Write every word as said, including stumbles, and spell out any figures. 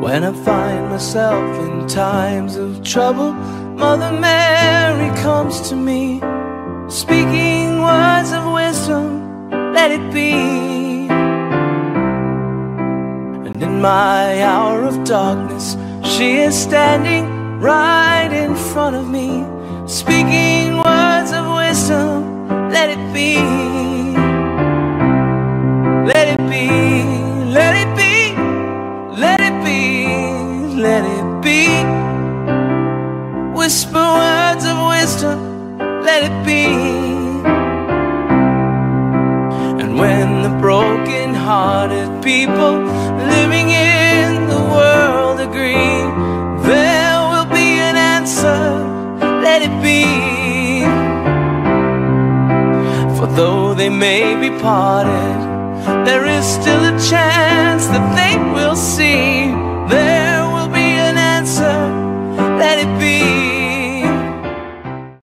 When I find myself in times of trouble, Mother Mary comes to me, speaking words of wisdom, let it be. And in my hour of darkness, she is standing right in front of me, speaking words of wisdom, let it be. Let it be, let it be, let it be, let it be. Whisper words of wisdom, let it be. And when the broken-hearted people living in the world agree, there will be an answer, let it be. For though they may be parted, there is still a chance that they will see. There will be an answer, let it be.